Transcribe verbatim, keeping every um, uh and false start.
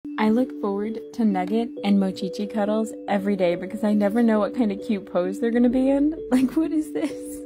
I look forward to Nugget and Mochichi cuddles every day because I never know what kind of cute pose they're gonna be in. Like, what is this?